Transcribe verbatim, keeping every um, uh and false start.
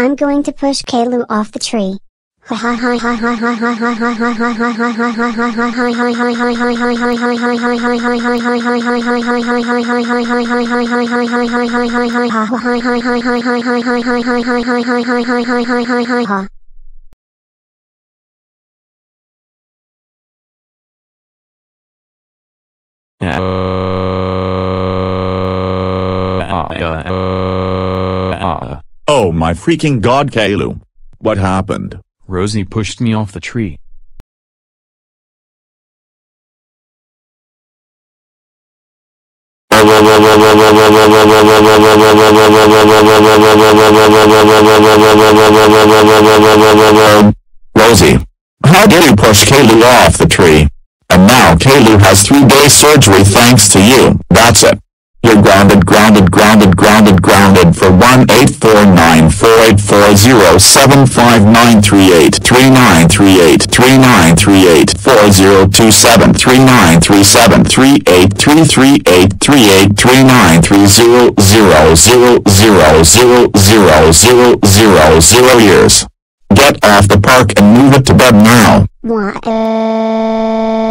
I'm going to push Caillou off the tree. Oh my freaking god, Caillou. What happened? Rosie pushed me off the tree. Rosie, how did you push Caillou off the tree? And now Caillou has three days surgery thanks to you. That's it. You're grounded, grounded, grounded, grounded, grounded for one eight four nine four eight four zero seven five nine three eight three nine three eight three nine three eight four zero two seven three nine three seven three eight three three eight three eight three nine three zero zero zero zero zero zero zero zero zero years. Get off the park and move it to bed now. What?